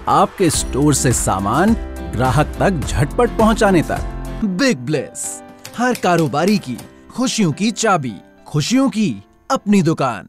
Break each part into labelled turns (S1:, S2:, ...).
S1: आपके स्टोर से सामान ग्राहक तक झटपट पहुंचाने तक। बिग ब्लेस, हर कारोबारी की खुशियों की चाबी, खुशियों की अपनी दुकान।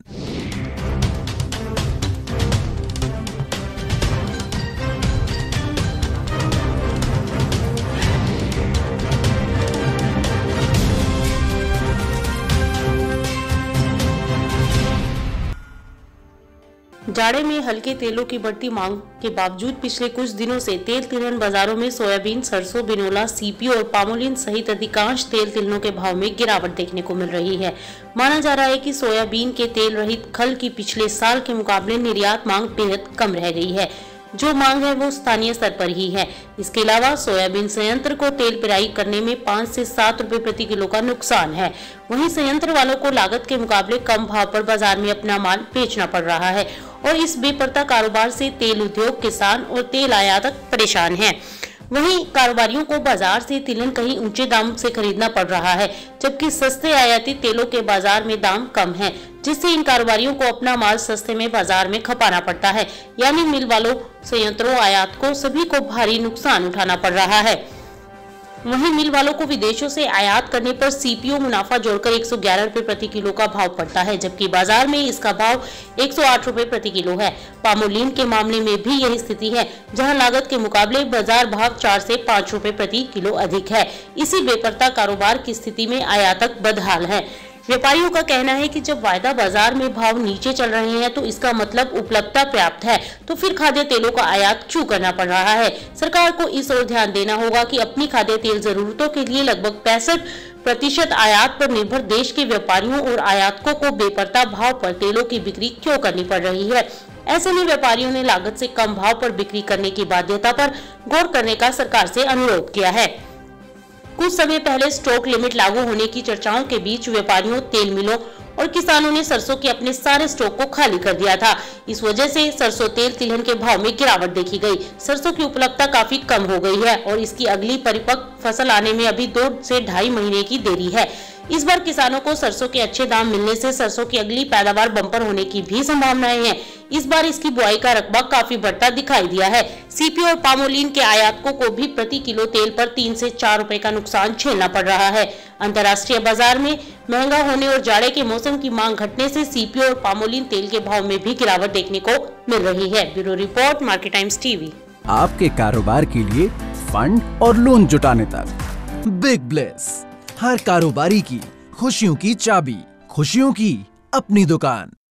S2: जाड़े में हल्के तेलों की बढ़ती मांग के बावजूद पिछले कुछ दिनों से तेल तिलहन बाजारों में सोयाबीन, सरसों, बिनोला, सीपीओ और पामोलिन सहित अधिकांश तेल तिलहनों के भाव में गिरावट देखने को मिल रही है। माना जा रहा है कि सोयाबीन के तेल रहित खल की पिछले साल के मुकाबले निर्यात मांग बेहद कम रह गई है। जो मांग है वो स्थानीय स्तर पर ही है। इसके अलावा सोयाबीन संयंत्र को तेल पेराई करने में 5 से 7 रुपए प्रति किलो का नुकसान है। वहीं संयंत्र वालों को लागत के मुकाबले कम भाव पर बाजार में अपना माल बेचना पड़ रहा है और इस बेपरता कारोबार से तेल उद्योग, किसान और तेल आयातक परेशान हैं। वहीं कारोबारियों को बाजार से तिलहन कहीं ऊंचे दाम से खरीदना पड़ रहा है, जबकि सस्ते आयातित तेलों के बाजार में दाम कम है, जिससे इन कारोबारियों को अपना माल सस्ते में बाजार में खपाना पड़ता है। यानी मिल वालों, संयंत्रों, आयातकों सभी को भारी नुकसान उठाना पड़ रहा है। वहीं मिल वालों को विदेशों से आयात करने पर सीपीओ मुनाफा जोड़कर 111 रुपए प्रति किलो का भाव पड़ता है, जबकि बाजार में इसका भाव 108 रुपए प्रति किलो है। पामोलिन के मामले में भी यही स्थिति है, जहां लागत के मुकाबले बाजार भाव 4 से 5 रुपए प्रति किलो अधिक है। इसी बेपरता कारोबार की स्थिति में आयातक बदहाल है। व्यापारियों का कहना है कि जब वायदा बाजार में भाव नीचे चल रहे हैं तो इसका मतलब उपलब्धता पर्याप्त है, तो फिर खाद्य तेलों का आयात क्यों करना पड़ रहा है। सरकार को इस ओर ध्यान देना होगा कि अपनी खाद्य तेल जरूरतों के लिए लगभग 65% आयात पर निर्भर देश के व्यापारियों और आयातकों को बेपरता भाव पर तेलों की बिक्री क्यों करनी पड़ रही है। ऐसे में व्यापारियों ने लागत से कम भाव पर बिक्री करने की बाध्यता पर गौर करने का सरकार से अनुरोध किया है। कुछ समय पहले स्टॉक लिमिट लागू होने की चर्चाओं के बीच व्यापारियों, तेल मिलों और किसानों ने सरसों के अपने सारे स्टॉक को खाली कर दिया था। इस वजह से सरसों तेल तिलहन के भाव में गिरावट देखी गई। सरसों की उपलब्धता काफी कम हो गई है और इसकी अगली परिपक्व फसल आने में अभी 2 से 2.5 महीने की देरी है। इस बार किसानों को सरसों के अच्छे दाम मिलने से सरसों की अगली पैदावार बम्पर होने की भी संभावनाएं हैं। इस बार इसकी बुआई का रकबा काफी बढ़ता दिखाई दिया है। सीपीओ और पामोलिन के आयातकों को भी प्रति किलो तेल पर 3 से 4 रुपए का नुकसान झेलना पड़ रहा है। अंतर्राष्ट्रीय बाजार में महंगा होने और जाड़े के मौसम की मांग घटने से सीपीओ और पामोलिन तेल के भाव में भी गिरावट देखने को मिल रही है। Bureau report, market Times TV.
S1: आपके कारोबार के लिए फंड और लोन जुटाने तक। बिग ब्लेस, हर कारोबारी की खुशियों की चाबी, खुशियों की अपनी दुकान।